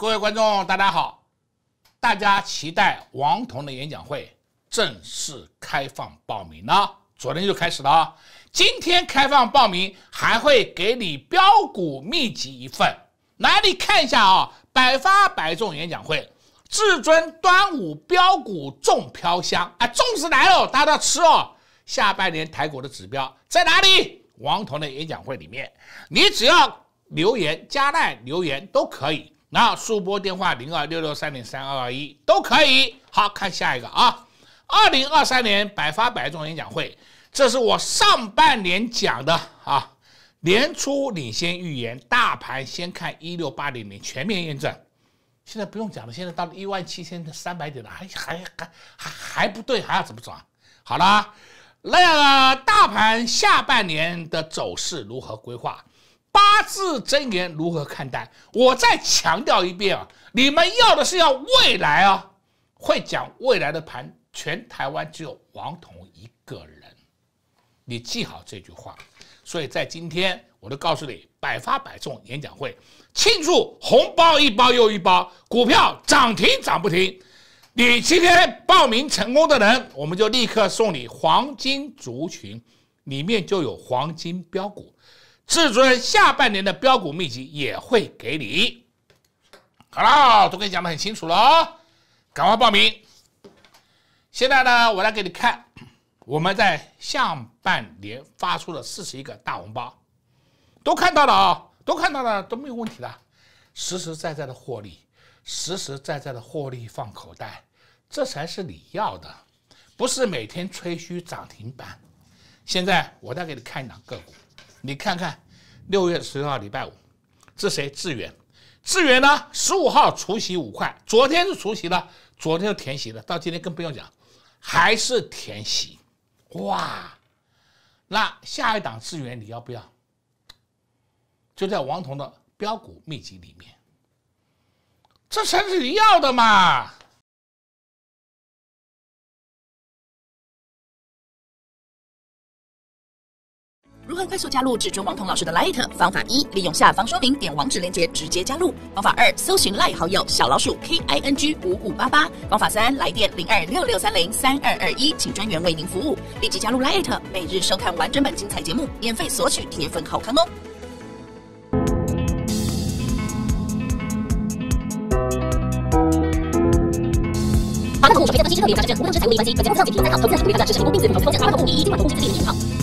各位观众，大家好！大家期待王彤的演讲会正式开放报名了，昨天就开始了，今天开放报名，还会给你标股秘籍一份。来，你看一下啊，百发百中演讲会，至尊端午标股重飘香啊，粽子来了，大家都要吃哦。下半年台股的指标在哪里？王彤的演讲会里面，你只要留言加赖留言都可以。然后速拨电话0266303221都可以。好，看下一个啊，2023年百发百中演讲会，这是我上半年讲的啊，年初领先预言，大盘先看16800全面验证。现在不用讲了，现在到了17300点了，还不对，还要怎么走啊？好了，那个大盘下半年的走势如何规划？八字真言如何看待？我再强调一遍啊，你们要的是要未来啊，会讲未来的盘，全台湾只有王彤一个人，你记好这句话。所以在今天，我都告诉你，百发百中演讲会，庆祝红包一包又一包，股票涨停涨不停。你今天报名成功的人，我们就立刻送你黄金族群，里面就有黄金标股。至尊下半年的标股秘籍也会给你。好了，都跟你讲得很清楚了哦，赶快报名。现在呢，我来给你看，我们在上半年发出了41个大红包，都看到了啊，都看到了，都没有问题的，实实在在的获利，实实在在的获利放口袋，这才是你要的，不是每天吹嘘涨停板。现在我再给你看一档个股。你看看6月10号礼拜五，这谁？智原。智原呢，15号除息5块，昨天是除息了，昨天就填息了，到今天更不用讲，还是填息。哇，那下一档智原你要不要？就在王彤的标股秘籍里面，这才是你要的嘛。 如何快速加入至尊王彤老师的 LINE？ 方法1，利用下方说明点网址连结直接加入。方法2，搜寻 LINE 好友小老鼠 KING5588。方法3，来电0266303221，请专员为您服务。立即加入 LINE， 每日收看完整版精彩节目，免费索取铁粉好康哦。华纳投顾首推分析特别有价证券，无不当之财务利益关系。本节目资料仅提供参考，投资者请勿参考，投资者请勿评估并自负投资风险。华纳投顾以金管投顾资质证券号。